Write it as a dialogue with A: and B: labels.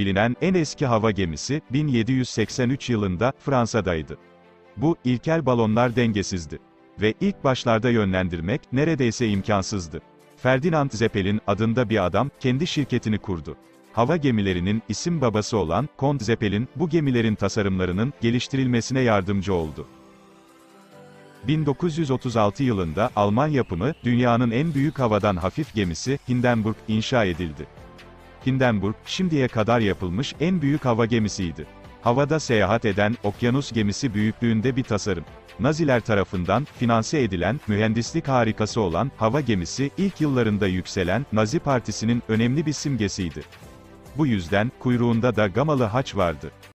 A: bilinen en eski hava gemisi, 1783 yılında, Fransa'daydı. Bu, ilkel balonlar dengesizdi. Ve ilk başlarda yönlendirmek, neredeyse imkansızdı. Ferdinand Zeppelin adında bir adam, kendi şirketini kurdu. Hava gemilerinin, isim babası olan, Kont Zeppelin, bu gemilerin tasarımlarının, geliştirilmesine yardımcı oldu. 1936 yılında, Alman yapımı, dünyanın en büyük havadan hafif gemisi, Hindenburg, inşa edildi. Hindenburg, şimdiye kadar yapılmış, en büyük hava gemisiydi. Havada seyahat eden, okyanus gemisi büyüklüğünde bir tasarım. Naziler tarafından, finanse edilen, mühendislik harikası olan, hava gemisi, ilk yıllarında yükselen, Nazi Partisi'nin, önemli bir simgesiydi. Bu yüzden, kuyruğunda da gamalı haç vardı.